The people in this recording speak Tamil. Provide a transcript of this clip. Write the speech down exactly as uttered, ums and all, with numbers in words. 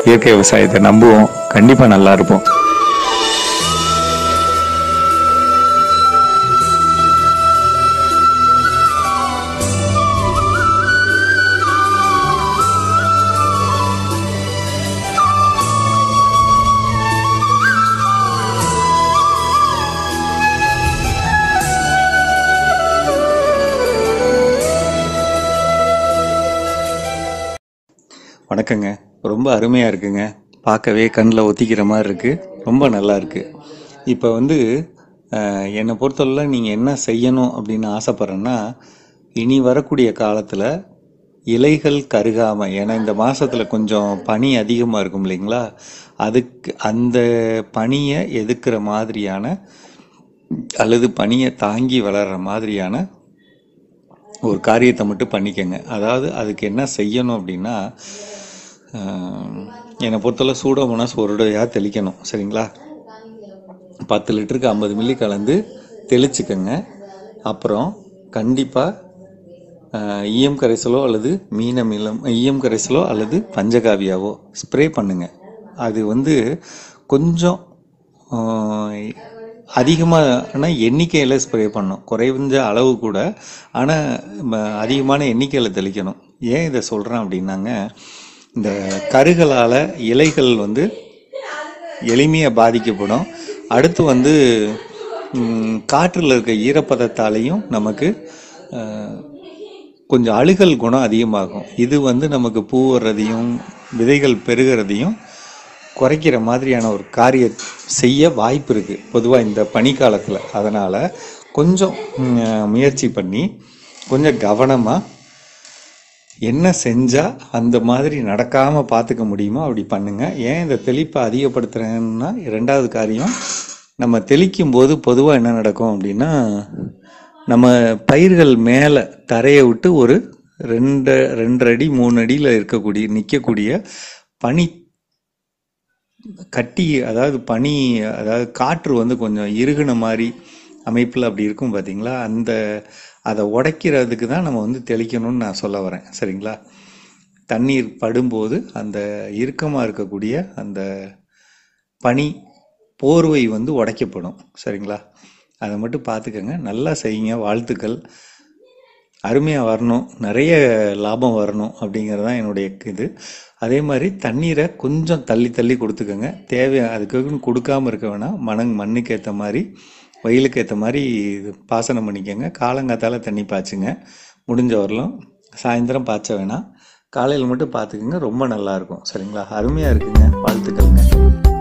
இயற்கை விவசாயத்தை நம்புவோம். கண்டிப்பா நல்லா இருப்போம். வணக்கங்க. ரொம்ப அருமையாக இருக்குங்க. பார்க்கவே கண்ணில் ஒத்திக்கிற மாதிரி இருக்குது. ரொம்ப நல்லா இருக்குது. இப்போ வந்து என்னை பொறுத்தவரை நீங்கள் என்ன செய்யணும் அப்படின்னு ஆசைப்பட்றேன்னா, இனி வரக்கூடிய காலத்தில் இலைகள் கருகாமல், ஏன்னா இந்த மாதத்தில் கொஞ்சம் பனி அதிகமாக இருக்கும் இல்லைங்களா, அதுக்கு அந்த பனியை எதுக்கிற மாதிரியான அல்லது பனியை தாங்கி வளர்கிற மாதிரியான ஒரு காரியத்தை மட்டும் பண்ணிக்கங்க. அதாவது அதுக்கு என்ன செய்யணும் அப்படின்னா, என்னை பொறுத்தவரை சூடோமோனாஸ் ஒரு தடவையாக தெளிக்கணும். சரிங்களா? பத்து லிட்டருக்கு ஐம்பது மில்லி கலந்து தெளிச்சுக்கங்க. அப்புறம் கண்டிப்பாக ஈயம் கரைசலோ அல்லது மீனமிலம் ஈயம் கரைசலோ அல்லது பஞ்சகாவியாவோ ஸ்ப்ரே பண்ணுங்க. அது வந்து கொஞ்சம் அதிகமான எண்ணிக்கையில் ஸ்ப்ரே பண்ணணும். குறைஞ்ச அளவு கூட, ஆனால் அதிகமான எண்ணிக்கையில் தெளிக்கணும். ஏன் இதை சொல்கிறேன் அப்படின்னாங்க, இந்த கருகளால் இலைகள் வந்து எளிமையாக பாதிக்கப்படும். அடுத்து வந்து காற்றில் இருக்க ஈரப்பதத்தாலையும் நமக்கு கொஞ்சம் அழுகல் குணம் அதிகமாகும். இது வந்து நமக்கு பூ வர்றதையும் விதைகள் பெருகிறதையும் குறைக்கிற மாதிரியான ஒரு காரியம் செய்ய வாய்ப்பு இருக்குது பொதுவாக இந்த பனிக்காலத்தில். அதனால் கொஞ்சம் முயற்சி பண்ணி கொஞ்சம் கவனமாக என்ன செஞ்சால் அந்த மாதிரி நடக்காமல் பார்த்துக்க முடியுமோ அப்படி பண்ணுங்கள். ஏன் இந்த தெளிப்பை அதிகப்படுத்துகிறேன்னா, ரெண்டாவது காரியம், நம்ம தெளிக்கும் போது பொதுவாக என்ன நடக்கும் அப்படின்னா, நம்ம பயிர்கள் மேலே தரையை விட்டு ஒரு ரெண்டு ரெண்டு அடி மூணு அடியில் இருக்கக்கூடிய நிற்கக்கூடிய பனி கட்டி, அதாவது பனி, அதாவது காற்று வந்து கொஞ்சம் இறுகின மாதிரி அமைப்பில் அப்படி இருக்கும் பார்த்தீங்களா, அந்த அதை உடைக்கிறதுக்கு தான் நம்ம வந்து தெளிக்கணும்னு நான் சொல்ல வரேன். சரிங்களா? தண்ணீர் படும்போது அந்த இறுக்கமாக இருக்கக்கூடிய அந்த பனி போர்வை வந்து உடைக்கப்படும். சரிங்களா? அதை மட்டும் பார்த்துக்கங்க. நல்லா செய்யுங்க. வாழ்த்துக்கள். அருமையாக வரணும், நிறைய லாபம் வரணும் அப்படிங்கிறது தான் என்னுடைய இது. அதே மாதிரி தண்ணீரை கொஞ்சம் தள்ளி தள்ளி கொடுத்துக்கோங்க. தேவை அதுக்கு கொடுக்காமல் இருக்க வேணாம். மண் மண்ணுக்கு ஏற்ற மாதிரி, வெயிலுக்கு ஏற்ற மாதிரி பாசனம் பண்ணிக்கோங்க. காலங்காத்தால தண்ணி பாய்ச்சுங்க. முடிஞ்ச வரலாம் சாயந்தரம் பாய்ச்ச வேணாம். காலையில் மட்டும் பார்த்துக்குங்க. ரொம்ப நல்லாயிருக்கும். சரிங்களா? அருமையாக இருக்குங்க. வாழ்த்துக்கள்ங்க.